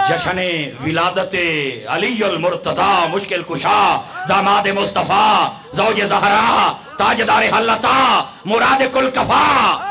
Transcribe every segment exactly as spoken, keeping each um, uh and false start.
जश्न विलादत अलीउल मुर्तज़ा मुश्किल कुशा दामाद मुस्तफ़ा ज़ौज ज़हरा ताजदार हल्लता मुराद कुल कफा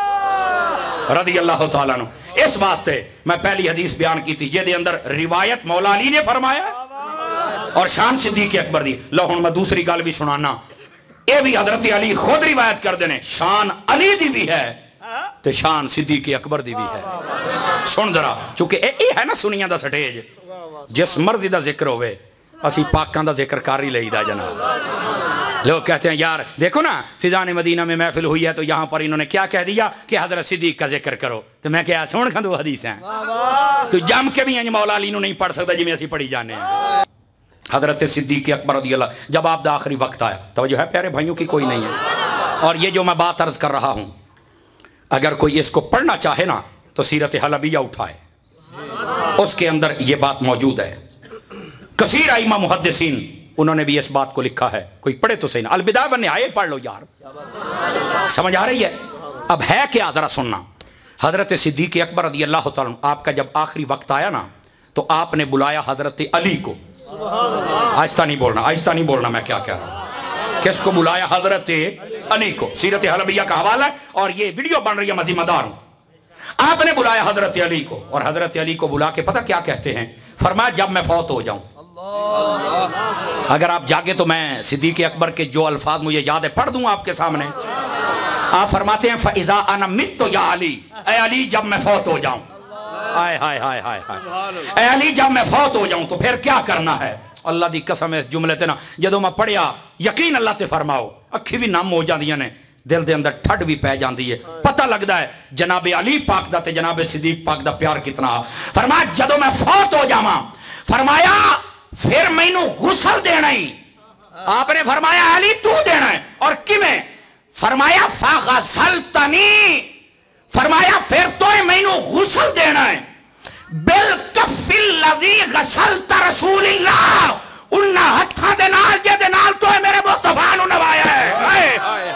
रज़ी अल्लाह तआला अन्हु। इस वास्ते मैं पहली हदीस बयान की थी जिहदे अंदर रिवायत मौला अली ने फरमाया और शान सिद्दीक़ अकबर दी। लो हुण मैं दूसरी गल भी सुनाना, ये भी हजरत अली खुद रिवायत करते हैं, शान अली दी भी है ते शान सिद्दीक़ अकबर दी भी है। सुन जरा, चूंकि ये है ना सुनिया दा स्टेज, जिस मर्जी दा जिक्र होवे असी पाकां दा जिक्र कर ही लईदा जनाब। लोग कहते हैं यार देखो ना फिजान मदीना में महफिल हुई है तो यहाँ पर इन्होंने क्या कह दिया कि हजरत सिद्दीक़ का जिक्र करो, तो मैं क्या सुन खां दो हदीस हैं तो जम के भी मौला अली नहीं पढ़ सकता जिवें असीं पढ़ी जाने हैं। हजरत सिद्दीक़ अकबर रज़ी अल्लाह, जब आप दा आखिरी वक्त आया, तवज्जो है प्यारे भाइयों की कोई नहीं है। और ये जो मैं बात अर्ज कर रहा हूँ, अगर कोई इसको पढ़ना चाहे ना तो सीरत हलबिया उठाए, उसके अंदर ये बात मौजूद है। कसीर आइमा मुहद्दिसीन उन्होंने भी इस बात को लिखा है, कोई पढ़े तो सही ना, अलबिदाया व निहाया पढ़ लो यार, समझ आ रही है। अब है क्या जरा सुनना। हजरत सिद्दीक़ अकबर रज़ी अल्लाह तआला अन्हु, आपका जब आखिरी वक्त आया ना तो आपने बुलाया हजरत अली को। आहिस्ता नहीं बोलना, आहिस्ता नहीं बोलना, मैं क्या कह रहा हूं। किसको बुलाया? हजरत अली को। सीरत हलबिया का हवाला है और ये वीडियो बन रही है, मैं जिम्मेदार हूं। आपने बुलाया हजरत अली को और हजरत अली को बुला के पता क्या कहते हैं? फरमाया जब मैं फौत हो जाऊं, अगर आप जागे तो मैं सिद्दीक़ अकबर के जो अल्फाज मुझे याद है पढ़ दूं आपके सामने। आप फरमाते हैं फ़इज़ा अना मित्तु या अली, ऐ अली जब मैं फौत हो जाऊं, हाय हाय हाय हाय हाय, ऐ अली जब मैं फौत हो जाऊं तो फिर क्या करना है? अल्लाह दी कसम इस जुमले ते ना जदों मैं पढ़िया यकीन अल्लाह ते फरमाओ अखी भी नम हो जांदियां ने, दिल दे अंदर ठंड भी पै जाती है, पता लगता है जनाबे अली पाक दा ते जनाबे सिद्दीक़ पाक दा प्यार कितना। फरमाया जदों मैं फौत हो जावां, फरमाया फिर मैनू गुसल देना ही। आपने फरमाया अली तू देना है, और किवें? फरमाया फ़ग़सलतनी, फरमाया फिर तो मैनू गुसल देना है। बिल कफ़िल लज़ी गसलत रसूलिल्लाह, उन्ना हत्थां दे नाल जेदे नाल तो मेरे मुस्तफा नू नवाया है।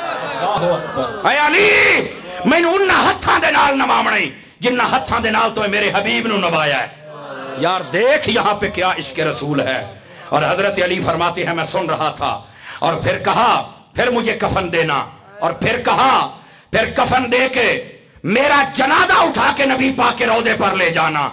ऐ अली मैनू उन्ना हत्थां दे नाल नवावना है जिन्ना हत्थां दे नाल तो मेरे हबीब नू नवाया है। यार देख यहाँ पे क्या इश्क रसूल है। और हजरत अली फरमाते हैं मैं सुन रहा था और फिर कहा फिर मुझे कफन देना, और फिर कहा फिर कफन दे के मेरा जनाजा उठा के नबी पाक के रोजे पर ले जाना।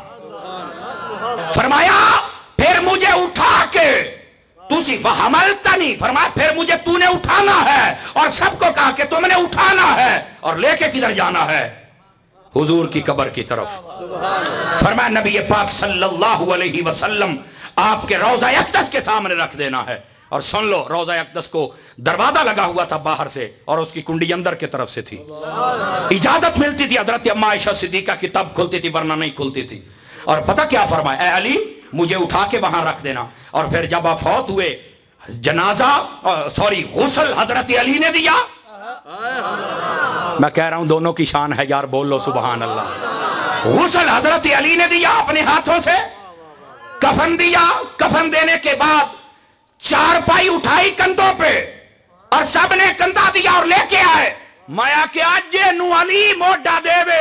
फरमाया फिर मुझे उठा के तुसी फहमलतनी, फरमाया फिर मुझे तूने उठाना है और सबको कहा कि तुमने उठाना है और लेके किधर जाना है? हुजूर की कब्र की तरफ। फरमाया नबी पाक सल्लल्लाहु अलैहि वसल्लम आपके रोज़ा अक़दस के सामने रख देना है। और सुन लो, रोज़ा अक़दस को दरवाजा लगा हुआ था बाहर से और उसकी कुंडी अंदर की तरफ से थी, इजाजत मिलती थी हजरत अम्मा आयशा सिद्दीक़ा की तब खुलती थी वरना नहीं खुलती थी। और पता क्या फरमाया? ऐ अली मुझे उठा के वहां रख देना। और फिर जब आप फौत हुए, जनाजा सॉरी गुस्ल हजरत अली ने दिया। मैं कह रहा हूं दोनों की शान है यार, बोल लो सुभान अल्लाह। गुस्ल हजरत अली ने दिया अपने हाथों से, कफन दिया, कफन देने के बाद चारपाई उठाई कंधों पे और सबने कंधा दिया और लेके आए। माया के अजे नू अली मोटा देवे,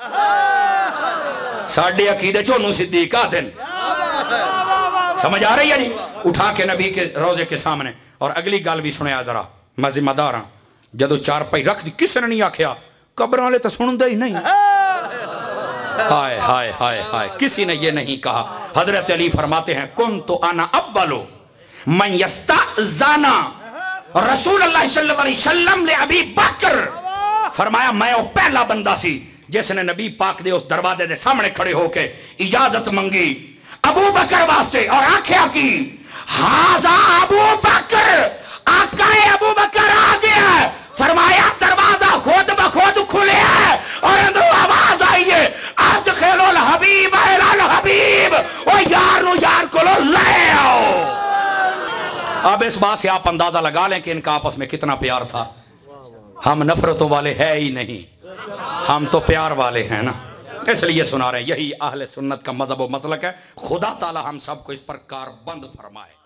साडे अकीदे चोनू सिद्दीक़ आते हैं। समझ आ रही है जी? उठा के नबी के रोजे के सामने। और अगली गल भी सुनिया जरा, मैं जिम्मेदार हाँ। जदों चारपाई रख दी किसी ने नहीं आख्या, कब्र वाले तो सुनते ही नहीं। हाय हाय हाय हाय, किसी ने ये नहीं कहा। हजरत अली फरमाते हैं कुन तो आना अव्वलो मन यस्ताज़ाना रसूलुल्लाह सल्लल्लाहु अलैहि वसल्लम ले अबी बकर। फरमाया मैं वो पहला बंदा सी जिसने नबी पाक दे उस दरवाजे के सामने खड़े होके इजाजत मंगी अबू बकर वास्ते और आख्या की हाजा अबू बकर, आकाए अबू बकर आ गया। फरमाया दरवाजा खुद ब खुद खुले है और अंदर आवाज आई है अदखिलुल हबीब अलल हबीब, ओ यार नु यार को ले आओ। अब इस बात से आप अंदाजा लगा लें कि इनका आपस में कितना प्यार था। हम नफरतों वाले है ही नहीं, हम तो प्यार वाले हैं ना, इसलिए सुना रहे हैं। यही अहले सुन्नत का मजहब व मसलक है। खुदा ताला हम सबको इस पर कारबंद फरमाए।